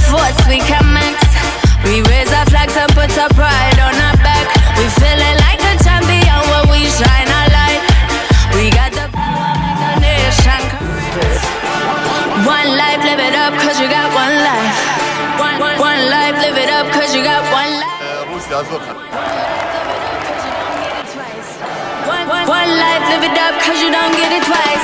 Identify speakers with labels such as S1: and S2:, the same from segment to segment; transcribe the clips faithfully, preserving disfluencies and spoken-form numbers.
S1: force, we can mix. We raise our flags and put our pride on our back. We feeling like a champion when we shine our light. We got the power, make the nation correct. One life, live it up, cause you got one life. One, one, one life, live it up, cause you got one life. One, one, one life, live it up, cause you don't get it twice.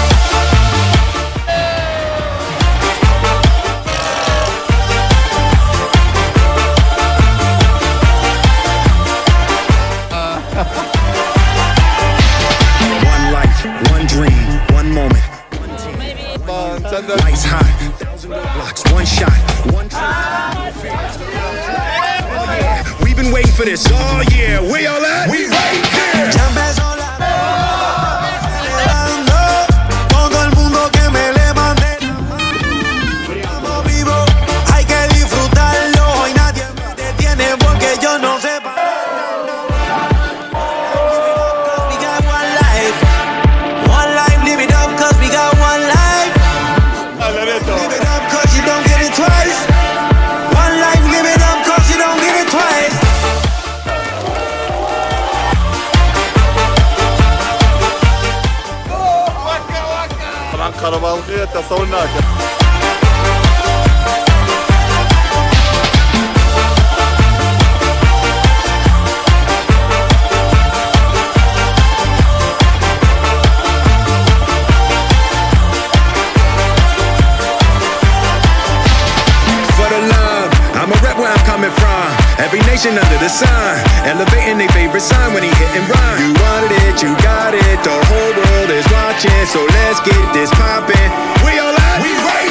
S2: One life, one dream, one moment. Lights high, thousand blocks, one shot, one truth. Oh yeah, we've been waiting for this. Oh yeah, where y'all at? We right here. Todo el mundo que me levante. Estamos vivos, hay que disfrutarlo. Y nadie me detiene porque yo no sé parar. We got one life, one life, live it up, cause we got one life. Live it up cause you don't get it twice. One life, live it up cause you don't get it twice.
S3: طبعا خربالغية تصورناك.
S2: Every nation under the sun, elevating their favorite sign when he hit and rhyme. You wanted it, you got it, the whole world is watching, so let's get this poppin'. We all at? We right.